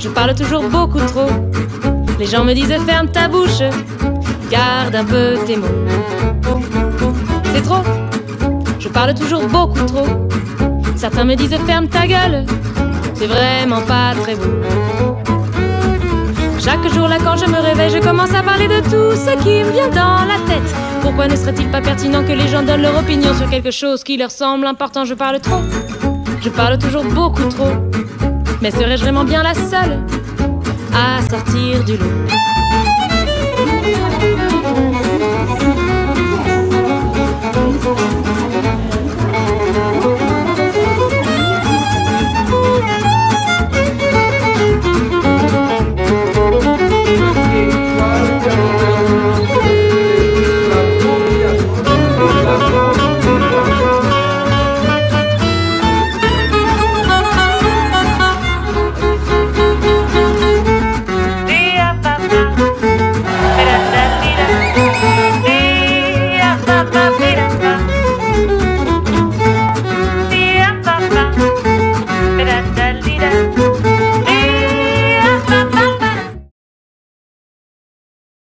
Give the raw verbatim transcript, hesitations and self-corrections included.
je parle toujours beaucoup trop. Les gens me disent ferme ta bouche, garde un peu tes mots. C'est trop, je parle toujours beaucoup trop. Certains me disent ferme ta gueule, c'est vraiment pas très beau. Chaque jour là quand je me réveille, je commence à parler de tout ce qui me vient dans la tête. Pourquoi ne serait-il pas pertinent que les gens donnent leur opinion sur quelque chose qui leur semble important? Je parle trop, je parle toujours beaucoup trop. Mais serais-je vraiment bien la seule à sortir du lot?